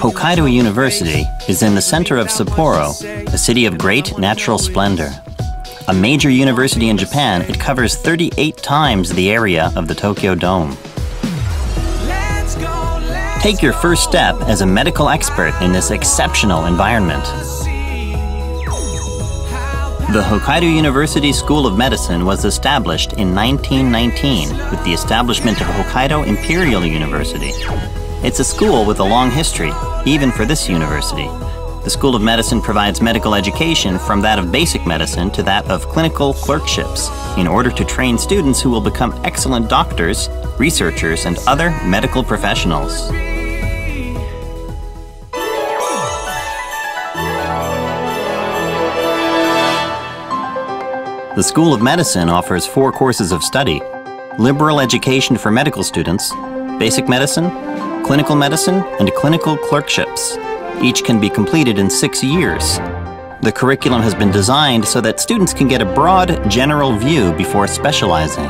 Hokkaido University is in the center of Sapporo, a city of great natural splendor. A major university in Japan, it covers 38 times the area of the Tokyo Dome. Take your first step as a medical expert in this exceptional environment. The Hokkaido University School of Medicine was established in 1919 with the establishment of Hokkaido Imperial University. It's a school with a long history, even for this university. The School of Medicine provides medical education from that of basic medicine to that of clinical clerkships in order to train students who will become excellent doctors, researchers, and other medical professionals. The School of Medicine offers 4 courses of study: liberal education for medical students, basic medicine, clinical medicine, and clinical clerkships. Each can be completed in 6 years. The curriculum has been designed so that students can get a broad, general view before specializing.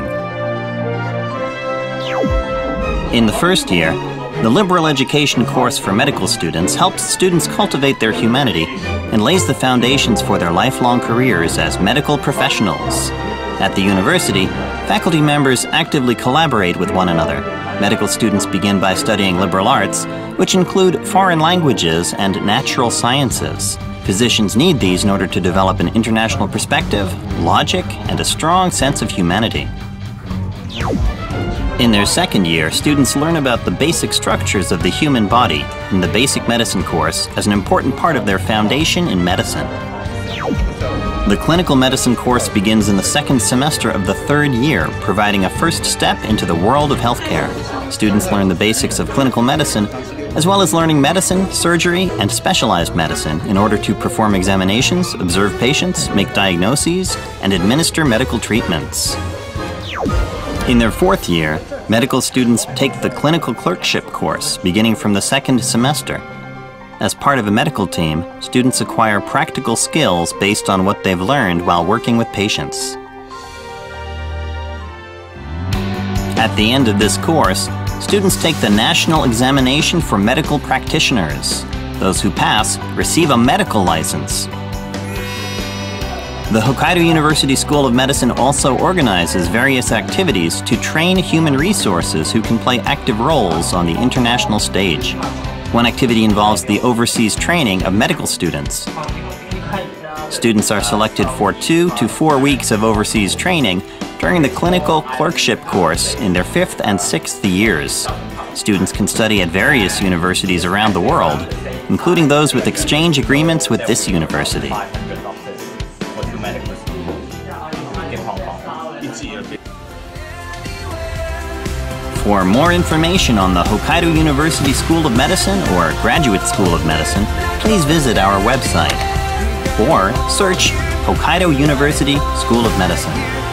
In the first year, the liberal education course for medical students helps students cultivate their humanity and lays the foundations for their lifelong careers as medical professionals. At the university, faculty members actively collaborate with one another. Medical students begin by studying liberal arts, which include foreign languages and natural sciences. Physicians need these in order to develop an international perspective, logic, and a strong sense of humanity. In their second year, students learn about the basic structures of the human body in the basic medicine course as an important part of their foundation in medicine. The clinical medicine course begins in the second semester of the third year, providing a first step into the world of healthcare. Students learn the basics of clinical medicine, as well as learning medicine, surgery, and specialized medicine in order to perform examinations, observe patients, make diagnoses, and administer medical treatments. In their fourth year, medical students take the clinical clerkship course, beginning from the second semester. As part of a medical team, students acquire practical skills based on what they've learned while working with patients. At the end of this course, students take the National Examination for Medical Practitioners. Those who pass receive a medical license. The Hokkaido University School of Medicine also organizes various activities to train human resources who can play active roles on the international stage. One activity involves the overseas training of medical students. Students are selected for 2 to 4 weeks of overseas training during the clinical clerkship course in their 5th and 6th years. Students can study at various universities around the world, including those with exchange agreements with this university. For more information on the Hokkaido University School of Medicine or Graduate School of Medicine, please visit our website or search Hokkaido University School of Medicine.